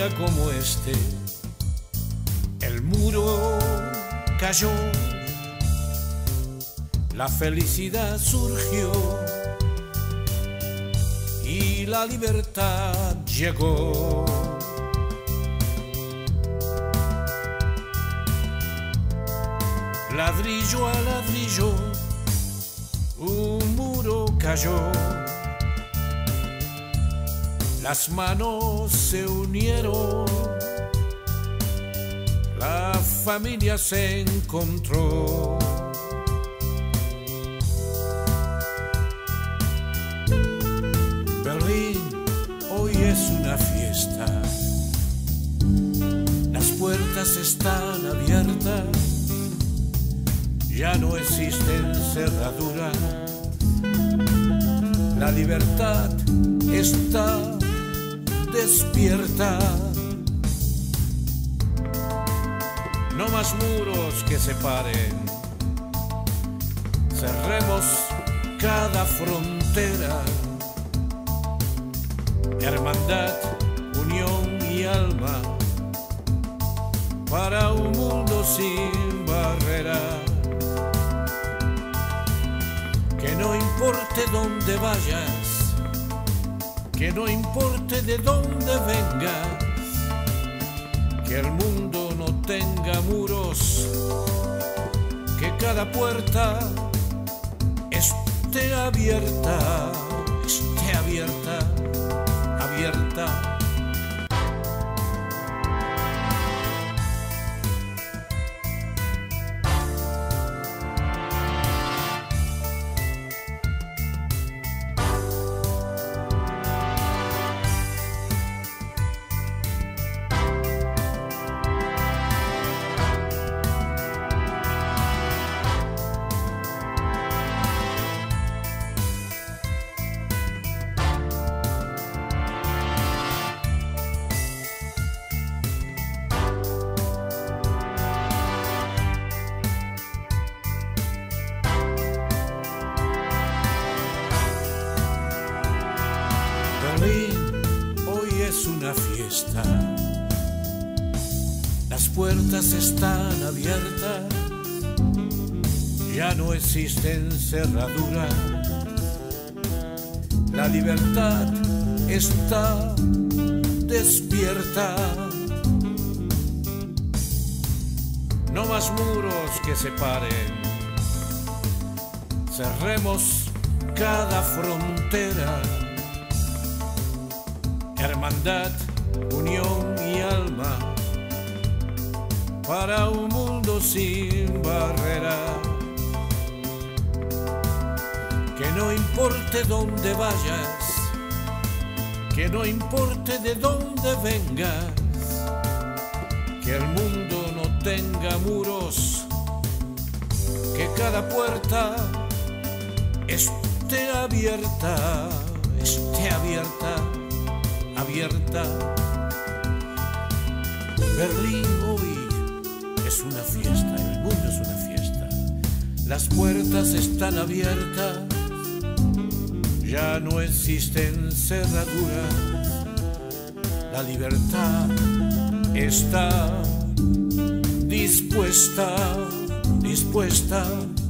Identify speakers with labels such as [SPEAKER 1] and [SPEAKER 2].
[SPEAKER 1] día como este, el muro cayó, la felicidad surgió y la libertad llegó. Ladrillo a ladrillo, un muro cayó. Las manos se unieron, la familia se encontró. Berlín hoy es una fiesta, las puertas están abiertas, ya no existen cerraduras, la libertad está despierta. No más muros que separen, cerremos cada frontera. Hermandad, unión y alma para un mundo sin barreras. Que no importe dónde vayas, que no importe de dónde vengas, que el mundo no tenga muros, que cada puerta esté abierta, abierta. Berlín hoy es una fiesta, las puertas están abiertas, ya no existen cerraduras, la libertad está despierta. No más muros que separen, cerremos cada frontera. Hermandad, unión y alma para un mundo sin barreras. Que no importe dónde vayas, que no importe de dónde vengas, que el mundo no tenga muros, que cada puerta esté abierta, abierta. Berlín hoy es una fiesta, el mundo es una fiesta, las puertas están abiertas, ya no existen cerraduras, la libertad está dispuesta.